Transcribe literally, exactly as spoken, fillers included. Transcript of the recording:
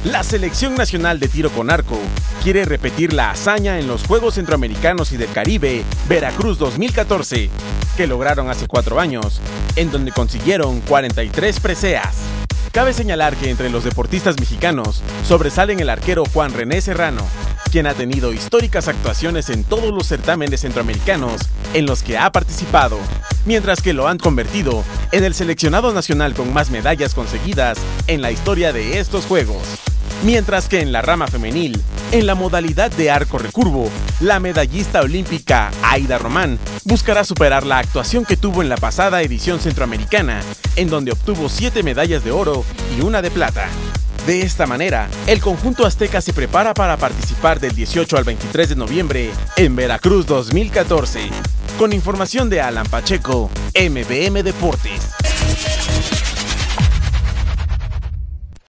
La Selección Nacional de Tiro con Arco quiere repetir la hazaña en los Juegos Centroamericanos y del Caribe Veracruz dos mil catorce, que lograron hace cuatro años, en donde consiguieron cuarenta y tres preseas. Cabe señalar que entre los deportistas mexicanos sobresalen el arquero Juan René Serrano, quien ha tenido históricas actuaciones en todos los certámenes centroamericanos en los que ha participado, mientras que lo han convertido en el seleccionado nacional con más medallas conseguidas en la historia de estos Juegos. Mientras que en la rama femenil, en la modalidad de arco recurvo, la medallista olímpica Aida Román buscará superar la actuación que tuvo en la pasada edición centroamericana, en donde obtuvo siete medallas de oro y una de plata. De esta manera, el conjunto azteca se prepara para participar del dieciocho al veintitrés de noviembre en Veracruz dos mil catorce. Con información de Alan Pacheco, M B M Deportes.